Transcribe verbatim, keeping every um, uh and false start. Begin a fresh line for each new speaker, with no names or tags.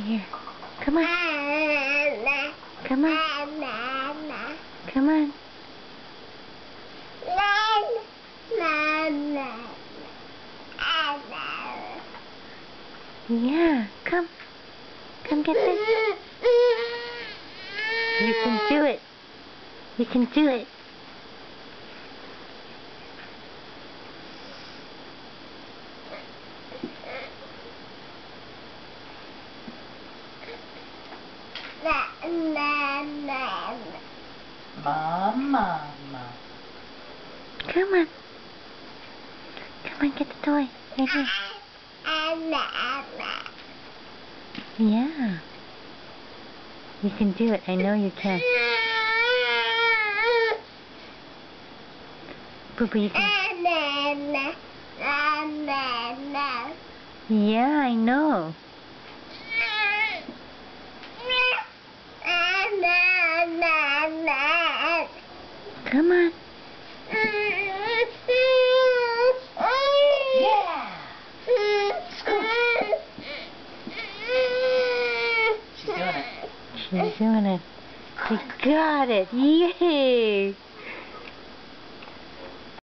Here. Come on. Come on. Come on. Yeah, come. Come get this. You can do it. You can do it.
Mama.
Come on. Come on, get the toy. Right here. Yeah. You can do it. I know you can. Boo Boo, you can. Yeah, I know. Come on.
Yeah. She's doing it.
She's doing it. You got it. Yay.